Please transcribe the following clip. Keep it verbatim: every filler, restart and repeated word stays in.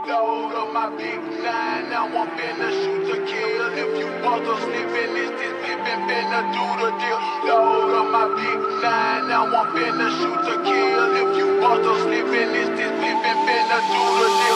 Load up my big nine, now I'm finna shoot to kill. If you bother slipping, it's this pimpin' finna do the deal. Load up my big nine, now I'm finna shoot to kill. If you bother slipping, it's this pimpin' finna do the deal.